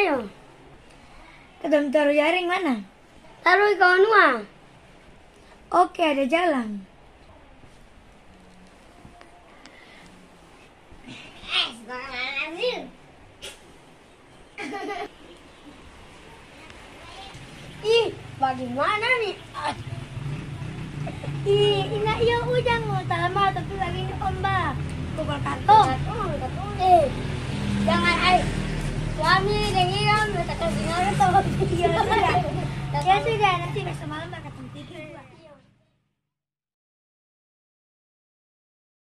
ya? Ketemu taruh jaring mana? Taruh ke Anua. Oke, ada jalan. Ih, bagaimana nih? Ina iya ujang mau lama tapi lagi ini ombak. Pukul karton. Jangan suami dengiran letakkan dengar tuh. Ya sudah, nanti besok malam bakal tidur.